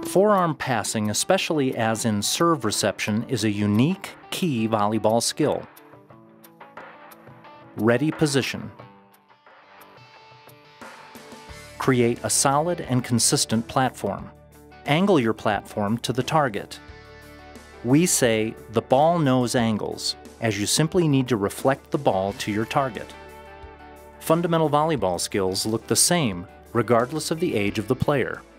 Forearm passing, especially as in serve reception, is a unique, key volleyball skill. Ready position. Create a solid and consistent platform. Angle your platform to the target. We say the ball knows angles, as you simply need to reflect the ball to your target. Fundamental volleyball skills look the same regardless of the age of the player.